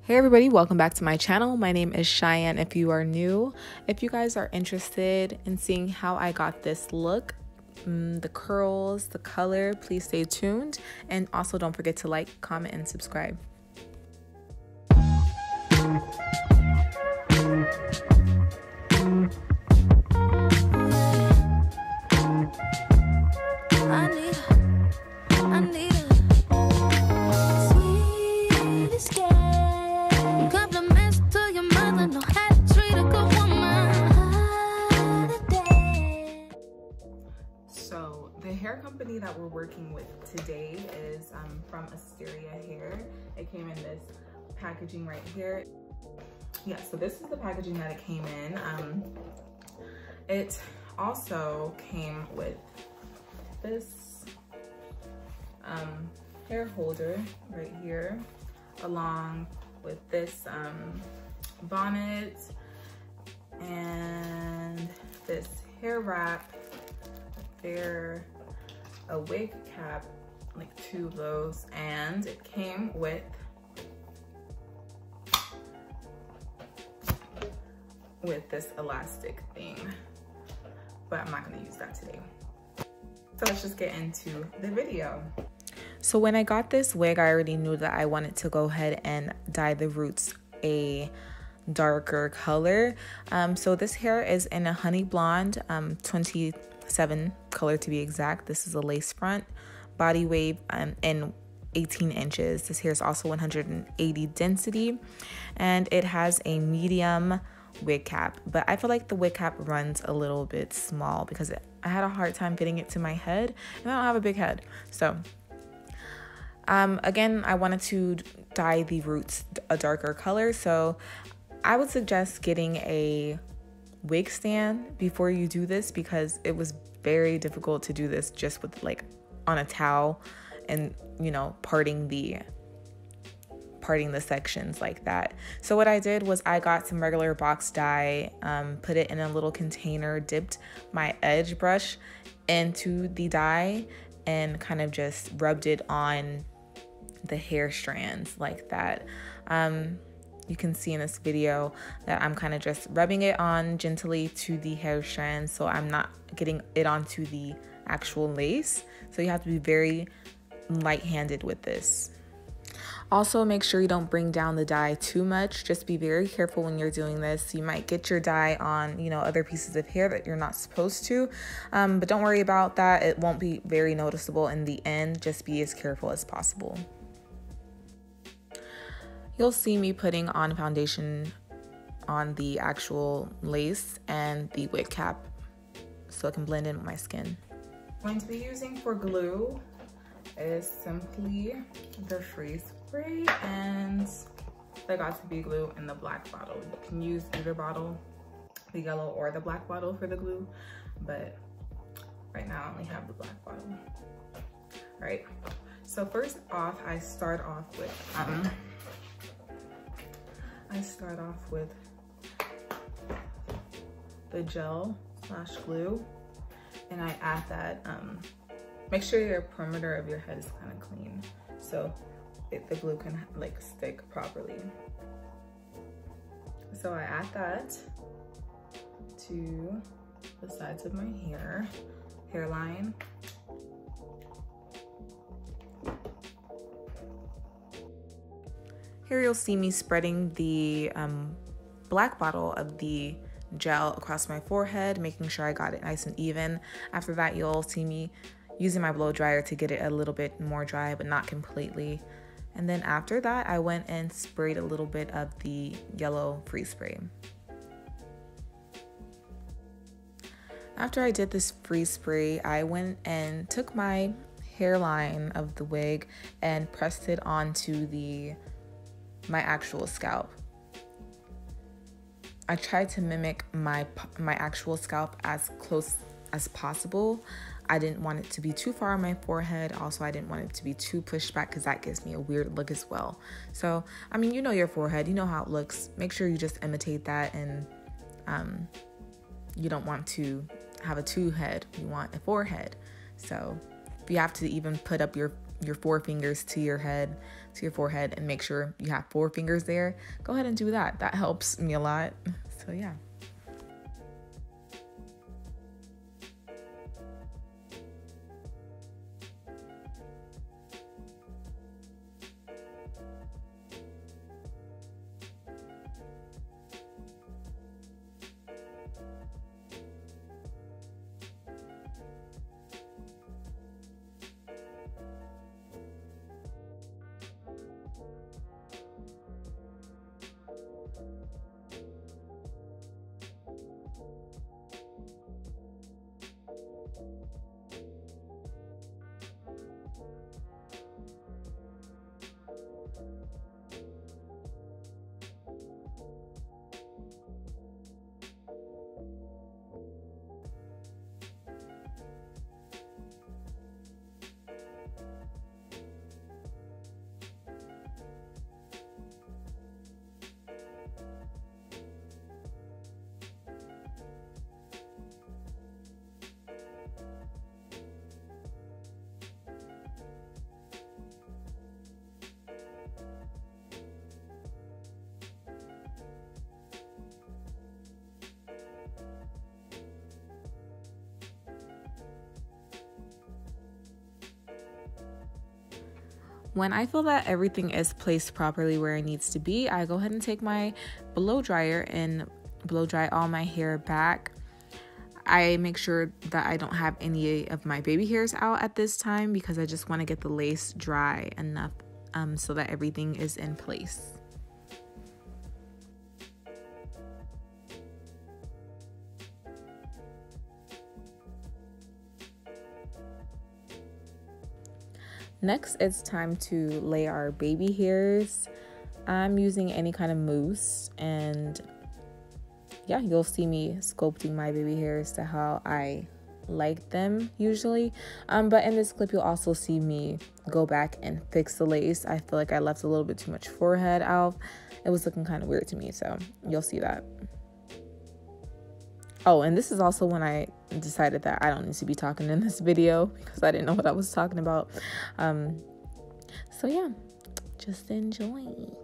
Hey everybody, welcome back to my channel. My name is Cheyenne if you are new. If you guys are interested in seeing how I got this look, the curls, the color, please stay tuned. And also don't forget to like, comment, and subscribe. So the hair company that we're working with today is from Asteria Hair. It came in this packaging right here. Yeah, so this is the packaging that it came in. It also came with this hair holder right here, along with this bonnet and this hair wrap. They're a wig cap, like 2 of those, and it came with this elastic thing, but I'm not going to use that today. So let's just get into the video. So when I got this wig, I already knew that I wanted to go ahead and dye the roots a darker color. So this hair is in a honey blonde, 27 color to be exact. This is a lace front, body wave, in 18 inches. This hair is also 180 density, and it has a medium wig cap, but I feel like the wig cap runs a little bit small because I had a hard time fitting it to my head, and I don't have a big head. So again, I wanted to dye the roots a darker color, so I would suggest getting a wig stand before you do this, because it was very difficult to do this just with like on a towel and, you know, parting the sections like that. So what I did was I got some regular box dye, put it in a little container, dipped my edge brush into the dye, and kind of just rubbed it on the hair strands like that. You can see in this video that I'm kind of just rubbing it on gently to the hair strands, so I'm not getting it onto the actual lace. So you have to be very light-handed with this. Also, make sure you don't bring down the dye too much. Just be very careful when you're doing this. You might get your dye on, you know, other pieces of hair that you're not supposed to, but don't worry about that. It won't be very noticeable in the end. Just be as careful as possible. You'll see me putting on foundation on the actual lace and the wig cap so it can blend in with my skin. What I'm going to be using for glue is simply the freeze spray and the got to be glue in the black bottle. You can use either bottle, the yellow or the black bottle for the glue, but right now I only have the black bottle. All right, so first off, I start off with the gel / glue, and I add that. Make sure your perimeter of your head is kind of clean, so the glue can like stick properly. So I add that to the sides of my hairline. Here you'll see me spreading the black bottle of the gel across my forehead, making sure I got it nice and even. After that, you'll see me using my blow dryer to get it a little bit more dry, but not completely. And then after that, I went and sprayed a little bit of the yellow freeze spray. After I did this freeze spray, I went and took my hairline of the wig and pressed it onto my actual scalp. I tried to mimic my actual scalp as close as possible. I didn't want it to be too far on my forehead. Also, I didn't want it to be too pushed back because that gives me a weird look as well. So, I mean, you know your forehead, you know how it looks. Make sure you just imitate that, and you don't want to have a 2 head, you want a 4 head. So if you have to even put up your your forefingers to your head, to your forehead, and make sure you have 4 fingers there, go ahead and do that. That helps me a lot. So yeah. When I feel that everything is placed properly where it needs to be, I go ahead and take my blow dryer and blow dry all my hair back. I make sure that I don't have any of my baby hairs out at this time because I just want to get the lace dry enough so that everything is in place. Next, it's time to lay our baby hairs. I'm using any kind of mousse, and yeah, you'll see me sculpting my baby hairs to how I like them usually. But in this clip, you'll also see me go back and fix the lace. I feel like I left a little bit too much forehead out. It was looking kind of weird to me, so you'll see that. Oh, and this is also when I decided that I don't need to be talking in this video because I didn't know what I was talking about. So yeah, just enjoy.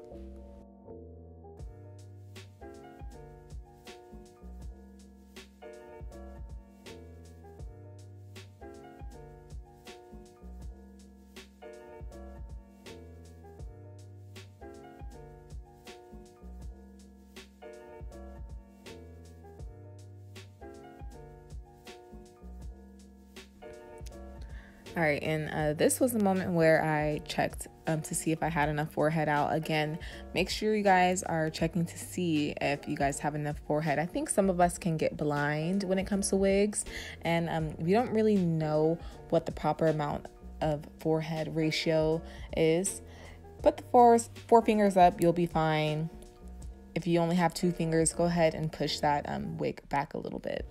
All right, and this was the moment where I checked to see if I had enough forehead out. Again, make sure you guys are checking to see if you guys have enough forehead. I think some of us can get blind when it comes to wigs, and we don't really know what the proper amount of forehead ratio is. Put the four fingers up, you'll be fine. If you only have 2 fingers, go ahead and push that wig back a little bit.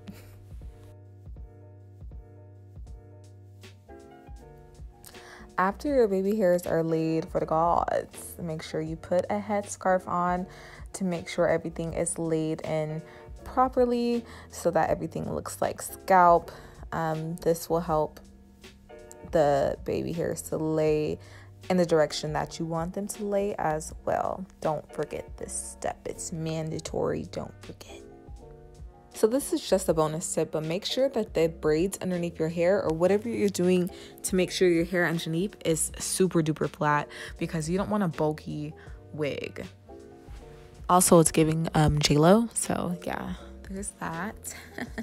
After your baby hairs are laid for the gods, make sure you put a headscarf on to make sure everything is laid in properly so that everything looks like scalp. This will help the baby hairs to lay in the direction that you want them to lay as well. Don't forget this step. It's mandatory. Don't forget. So this is just a bonus tip, but make sure that the braids underneath your hair or whatever you're doing to make sure your hair underneath is super duper flat because you don't want a bulky wig. Also, it's giving J-Lo, so yeah, there's that.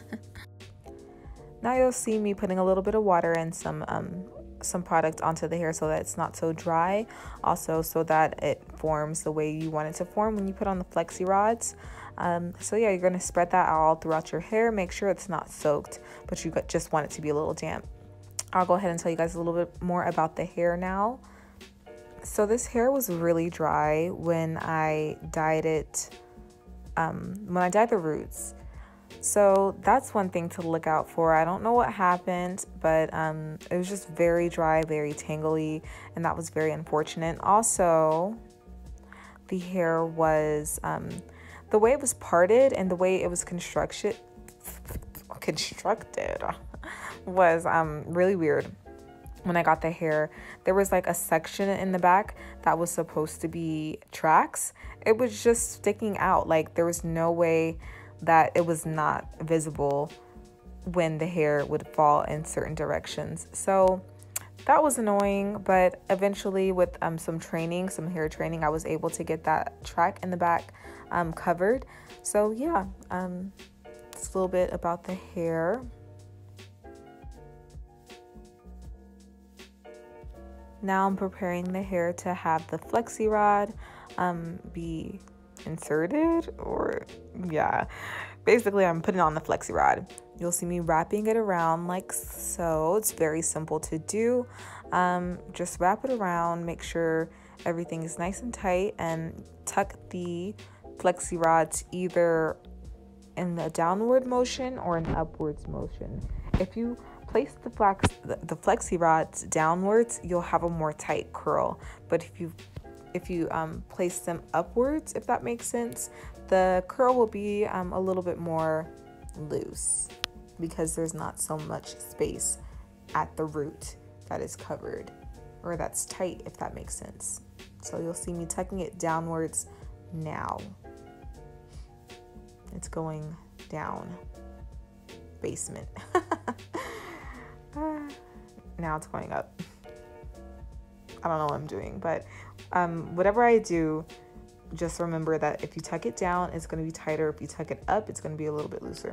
Now you'll see me putting a little bit of water and some product onto the hair so that it's not so dry. Also, so that it forms the way you want it to form when you put on the flexi rods. So yeah, you're gonna spread that all throughout your hair. Make sure it's not soaked, but you just want it to be a little damp. I'll go ahead and tell you guys a little bit more about the hair now. So this hair was really dry when I dyed it, when I dyed the roots. So that's one thing to look out for. I don't know what happened, but it was just very dry, very tangly, and that was very unfortunate. Also, the hair was, the way it was parted and the way it was constructed was really weird. when I got the hair, there was like a section in the back that was supposed to be tracks. It was just sticking out. Like there was no way that it was not visible when the hair would fall in certain directions. So that was annoying, but eventually with some hair training, I was able to get that track in the back covered. So yeah, it's a little bit about the hair. Now I'm preparing the hair to have the flexi rod be inserted, or yeah, basically I'm putting on the flexi rod. You'll see me wrapping it around like so. It's very simple to do. Just wrap it around, make sure everything is nice and tight, and tuck the flexi rods either in a downward motion or an upwards motion. If you place the flexi rods downwards, you'll have a more tight curl. But if you place them upwards, if that makes sense, the curl will be a little bit more loose because there's not so much space at the root that is covered, or that's tight, if that makes sense. So you'll see me tucking it downwards now. It's going down. Basement. Now it's going up. I don't know what I'm doing, but whatever I do, just remember that if you tuck it down, it's going to be tighter. If you tuck it up, it's going to be a little bit looser.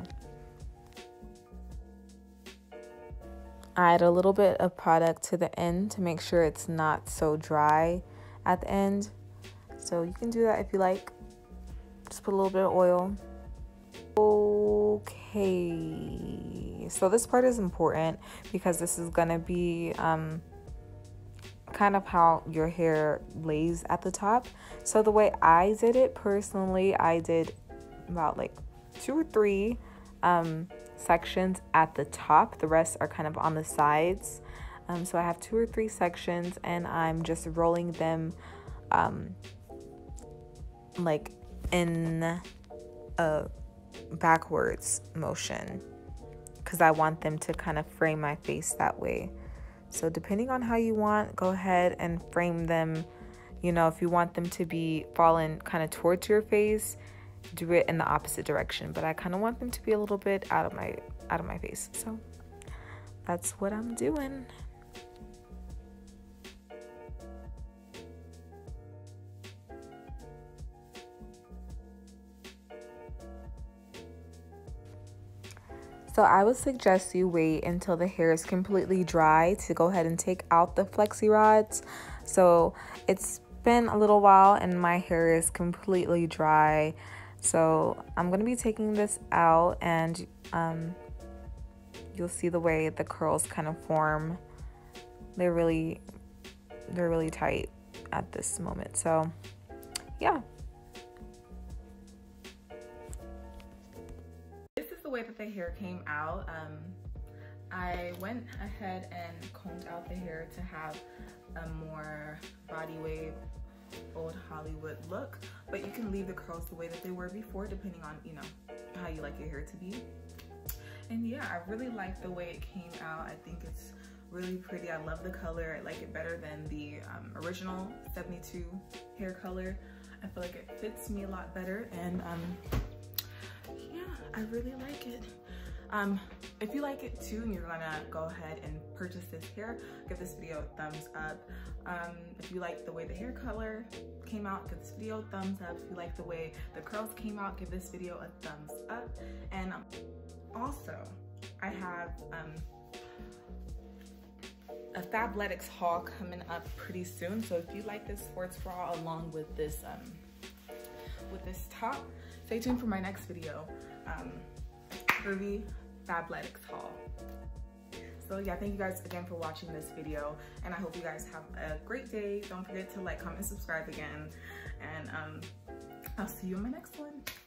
I add a little bit of product to the end to make sure it's not so dry at the end. So you can do that if you like. Just put a little bit of oil. Okay, so this part is important because this is gonna be kind of how your hair lays at the top. So the way I did it personally, I did about like 2 or 3 sections at the top. The rest are kind of on the sides. So I have 2 or 3 sections, and I'm just rolling them like in a backwards motion because I want them to kind of frame my face that way. So depending on how you want, go ahead and frame them. You know, if you want them to be falling kind of towards your face, do it in the opposite direction. But I kind of want them to be a little bit out of my face. So that's what I'm doing. So I would suggest you wait until the hair is completely dry to go ahead and take out the flexi rods. So it's been a little while and my hair is completely dry. So I'm going to be taking this out, and you'll see the way the curls kind of form. They're really tight at this moment. So yeah. The way that the hair came out, I went ahead and combed out the hair to have a more body wave, old Hollywood look, but you can leave the curls the way that they were before, depending on, you know, how you like your hair to be. And yeah, I really like the way it came out. I think it's really pretty. I love the color. I like it better than the original 72 hair color. I feel like it fits me a lot better, and yeah, I really like it. If you like it too and you're gonna go ahead and purchase this hair, give this video a thumbs up. If you like the way the hair color came out, give this video a thumbs up. If you like the way the curls came out, give this video a thumbs up. And also, I have a Fabletics haul coming up pretty soon. So if you like this sports bra along with this top, stay tuned for my next video. Curvy Fabletics haul. So yeah, thank you guys again for watching this video, and I hope you guys have a great day. Don't forget to like, comment, subscribe again, and I'll see you in my next one.